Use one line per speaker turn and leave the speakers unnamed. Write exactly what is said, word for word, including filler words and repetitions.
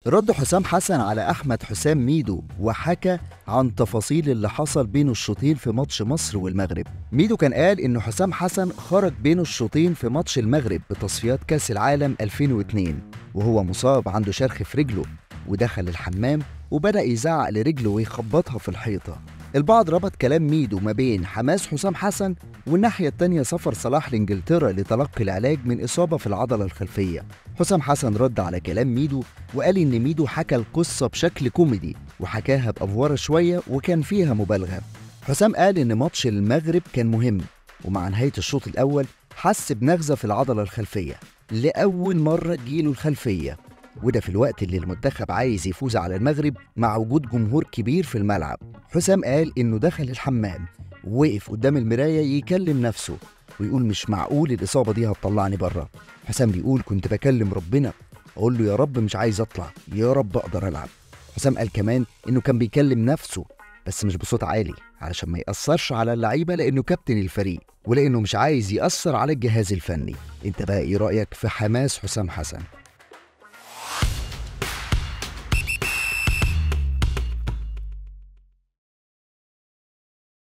رد حسام حسن على أحمد حسام ميدو وحكى عن تفاصيل اللي حصل بين الشوطين في ماتش مصر والمغرب. ميدو كان قال إنه حسام حسن خرج بين الشوطين في ماتش المغرب بتصفيات كأس العالم ألفين واثنين وهو مصاب عنده شرخ في رجله، ودخل الحمام وبدأ يزعق لرجله ويخبطها في الحيطة. البعض ربط كلام ميدو ما بين حماس حسام حسن والناحية التانية سفر صلاح لإنجلترا لتلقي العلاج من إصابة في العضلة الخلفية. حسام حسن رد على كلام ميدو وقال إن ميدو حكى القصة بشكل كوميدي وحكاها بأفوارة شوية وكان فيها مبالغة. حسام قال إن ماتش المغرب كان مهم، ومع نهاية الشوط الأول حس بنغزة في العضلة الخلفية لأول مرة تجيله الخلفية، وده في الوقت اللي المنتخب عايز يفوز على المغرب مع وجود جمهور كبير في الملعب. حسام قال إنه دخل الحمام ووقف قدام المراية يكلم نفسه ويقول مش معقول الإصابة دي هتطلعني بره. حسام بيقول كنت بكلم ربنا أقول له يا رب مش عايز أطلع، يا رب أقدر ألعب. حسام قال كمان إنه كان بيكلم نفسه بس مش بصوت عالي علشان ما يأثرش على اللعيبة لأنه كابتن الفريق ولأنه مش عايز يأثر على الجهاز الفني. انت بقى ايه رأيك في حماس حسام حسن؟